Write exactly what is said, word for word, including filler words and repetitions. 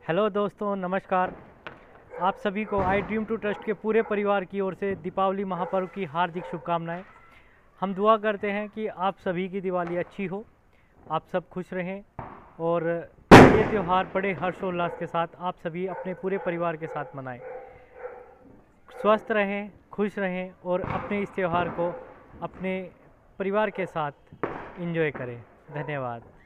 Hello दोस्तों, नमस्कार। आप सभी को आई ड्रीम टू ट्रस्ट के पूरे परिवार की ओर से दीपावली महापर्व की हार्दिक शुभकामनाएं। हम दुआ करते हैं कि आप सभी की दिवाली अच्छी हो, आप सब खुश रहें और ये त्यौहार बड़े हर्षोल्लास के साथ आप सभी अपने पूरे परिवार के साथ मनाएं। स्वस्थ रहें, खुश रहें और अपने इस त्यौहार को अपने परिवार के साथ एंजॉय करें। धन्यवाद।